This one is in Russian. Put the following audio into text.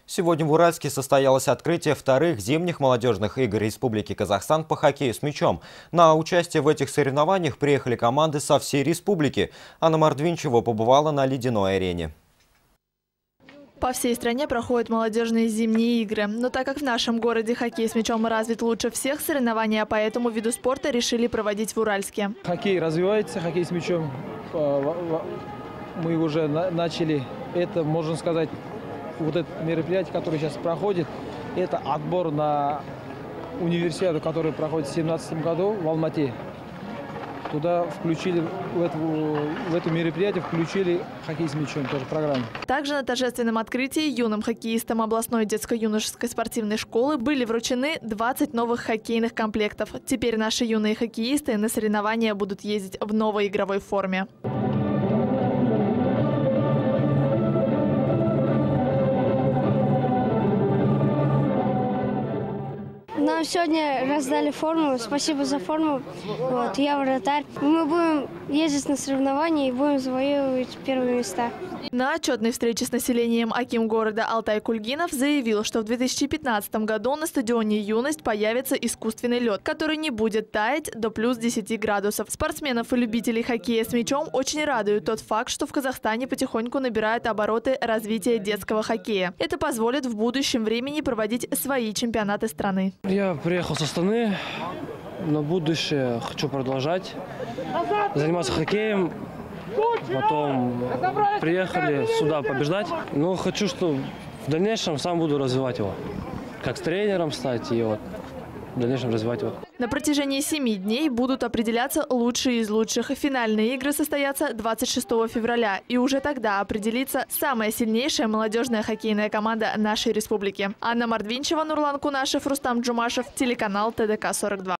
Сегодня в Уральске состоялось открытие вторых зимних молодежных игр Республики Казахстан по хоккею с мячом. На участие в этих соревнованиях приехали команды со всей республики. Анна Мордвинчева побывала на ледяной арене. По всей стране проходят молодежные зимние игры. Но так как в нашем городе хоккей с мячом развит лучше всех, соревнования по этому виду спорта решили проводить в Уральске. Хоккей развивается, хоккей с мячом. Мы уже начали, это, можно сказать, вот это мероприятие, которое сейчас проходит, это отбор на универсиаду, которая проходит в 2017 году в Алмате. Туда включили, в это мероприятие включили хоккей с мячом, тоже программу. Также на торжественном открытии юным хоккеистам областной детско-юношеской спортивной школы были вручены 20 новых хоккейных комплектов. Теперь наши юные хоккеисты на соревнования будут ездить в новой игровой форме. Нам сегодня раздали форму. Спасибо за форму. Я вратарь. Мы будем ездить на соревнования и будем завоевывать первые места. На отчетной встрече с населением аким города Алтай Кульгинов заявил, что в 2015 году на стадионе «Юность» появится искусственный лед, который не будет таять до плюс 10 градусов. Спортсменов и любителей хоккея с мячом очень радует тот факт, что в Казахстане потихоньку набирают обороты развития детского хоккея. Это позволит в будущем времени проводить свои чемпионаты страны. Я приехал с Астаны. На будущее хочу продолжать заниматься хоккеем. Потом приехали сюда побеждать. Но хочу, что в дальнейшем сам буду развивать его. Как с тренером стать и в дальнейшем развивать его. На протяжении 7 дней будут определяться лучшие из лучших. Финальные игры состоятся 26 февраля. И уже тогда определится самая сильнейшая молодежная хоккейная команда нашей республики. Анна Мордвинчева, Нурлан Кунашев, Рустам Джумашев, телеканал ТДК-42.